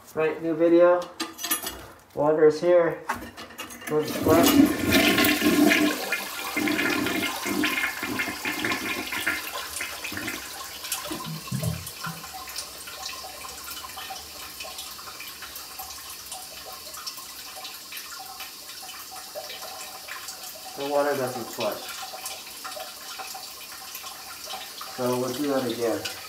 Right, new video. Water is here. Go to splash. The water doesn't flush. So we'll do that again.